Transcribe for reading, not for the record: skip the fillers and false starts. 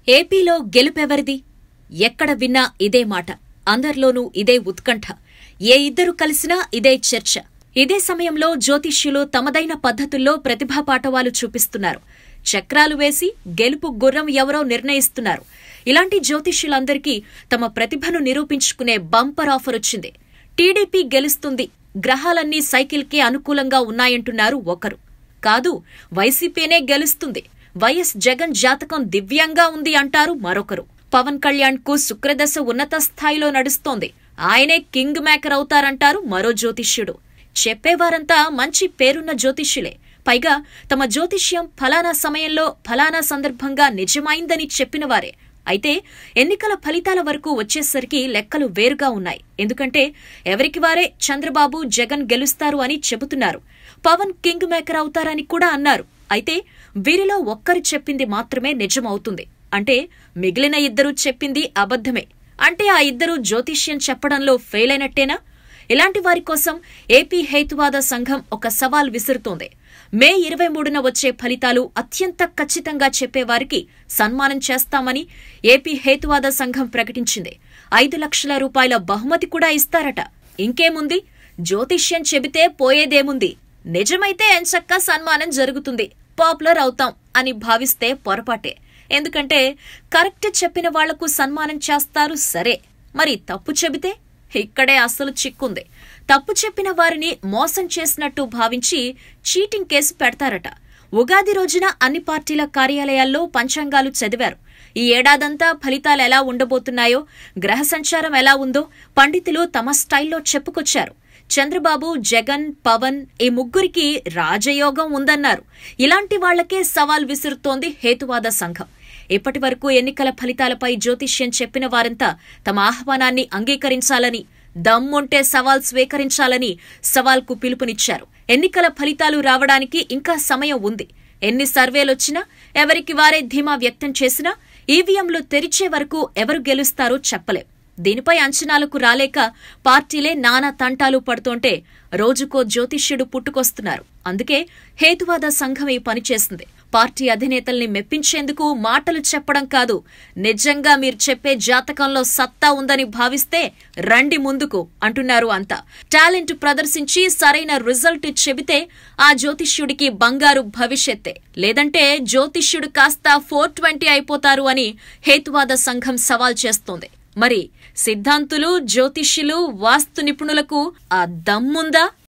ఏపీలో గెలుపెవరిది? ఎక్కడ విన్నా ఇదే మాట. అందర్లోనూ ఇదే ఉత్కంఠ. ఏ ఇద్దరు కలిసినా ఇదే చర్చ. ఇదే సమయంలో జ్యోతిష్యులు తమదైన పద్ధతుల్లో ప్రతిభా పాటవాలు చూపిస్తున్నారు. చక్రాలు వేసి గెలుపు గుర్రం ఎవరో నిర్ణయిస్తున్నారు. ఇలాంటి జ్యోతిష్యులందరికీ తమ ప్రతిభను నిరూపించుకునే బంపర్ ఆఫర్ వచ్చింది. టీడీపీ గెలుస్తుంది, గ్రహాలన్నీ సైకిల్కే అనుకూలంగా ఉన్నాయంటున్నారు ఒకరు. కాదు, వైసీపీనే గెలుస్తుంది, వైఎస్ జగన్ జాతకం దివ్యంగా ఉంది అంటారు మరొకరు. పవన్ కళ్యాణ్ కు శుక్రదశ ఉన్నత స్థాయిలో నడుస్తోంది, ఆయనే కింగ్ మేకర్ అవుతారంటారు మరో జ్యోతిష్యుడు. చెప్పేవారంతా మంచి పేరున్న జ్యోతిష్యులే. పైగా తమ జ్యోతిష్యం ఫలానా సమయంలో ఫలానా సందర్భంగా నిజమైందని చెప్పినవారే. అయితే ఎన్నికల ఫలితాల వరకు వచ్చేసరికి లెక్కలు వేరుగా ఉన్నాయి. ఎందుకంటే ఎవరికి వారే చంద్రబాబు జగన్ గెలుస్తారు అని చెబుతున్నారు. పవన్ కింగ్ మేకర్ అవుతారని కూడా అన్నారు. అయితే వీరిలో ఒక్కరు చెప్పింది మాత్రమే నిజమవుతుంది. అంటే మిగిలిన ఇద్దరు చెప్పింది అబద్ధమే. అంటే ఆ ఇద్దరు జ్యోతిష్యం చెప్పడంలో ఫెయిల్ అయినట్టేనా? ఇలాంటి వారి కోసం ఏపీ హేతువాద సంఘం ఒక సవాల్ విసురుతోంది. మే 23న వచ్చే ఫలితాలు అత్యంత ఖచ్చితంగా చెప్పేవారికి సన్మానం చేస్తామని ఏపీ హేతువాద సంఘం ప్రకటించింది. 5 లక్షల రూపాయల బహుమతి కూడా ఇస్తారట. ఇంకేముంది, జ్యోతిష్యం చెబితే పోయేదేముంది? నిజమైతే ఎంచక్కా సన్మానం జరుగుతుంది, పాపులర్ అవుతాం అని భావిస్తే పొరపాటే. ఎందుకంటే కరెక్ట్ చెప్పిన వాళ్లకు సన్మానం చేస్తారు సరే, మరి తప్పు చెబితే? ఇక్కడే అసలు చిక్కుంది. తప్పు చెప్పిన వారిని మోసం చేసినట్టు భావించి చీటింగ్ కేసు పెడతారట. ఉగాది రోజున అన్ని పార్టీల కార్యాలయాల్లో పంచాంగాలు చదివారు. ఈ ఏడాదంతా ఫలితాలు ఎలా ఉండబోతున్నాయో, గ్రహ సంచారం ఎలా ఉందో పండితులు తమ స్టైల్లో చెప్పుకొచ్చారు. చంద్రబాబు, జగన్, పవన్ ఈ ముగ్గురికి రాజయోగం ఉందన్నారు. ఇలాంటి వాళ్లకే సవాల్ విసురుతోంది హేతువాద సంఘం. ఇప్పటి వరకు ఎన్నికల ఫలితాలపై జ్యోతిష్యం చెప్పిన వారంతా తమ ఆహ్వానాన్ని అంగీకరించాలని, దమ్ముంటే సవాల్ స్వీకరించాలని సవాల్కు పిలుపునిచ్చారు. ఎన్నికల ఫలితాలు రావడానికి ఇంకా సమయం ఉంది. ఎన్ని సర్వేలొచ్చినా, ఎవరికి వారే ధీమా వ్యక్తం చేసినా ఈవీఎంలు తెరిచే వరకు ఎవరు గెలుస్తారో చెప్పలేం. దీనిపై అంచనాలకు రాలేక పార్టీలే నానా తంటాలు పడుతుంటే రోజుకో జ్యోతిష్యుడు పుట్టుకొస్తున్నారు. అందుకే హేతువాద సంఘం ఈ పనిచేస్తుంది. పార్టీ అధినేతల్ని మెప్పించేందుకు మాటలు చెప్పడం కాదు, నిజంగా మీరు చెప్పే జాతకంలో సత్తా ఉందని భావిస్తే రండి ముందుకు అంటున్నారు అంతా. టాలెంట్ ప్రదర్శించి సరైన రిజల్ట్ చెబితే ఆ జ్యోతిష్యుడికి బంగారు భవిష్యత్తే. లేదంటే జ్యోతిష్యుడు కాస్త 420 అయిపోతారు అని హేతువాద సంఘం సవాల్ చేస్తోంది. మరి సిద్ధాంతులు, జ్యోతిష్యులు, వాస్తు నిపుణులకు ఆ దమ్ముందా?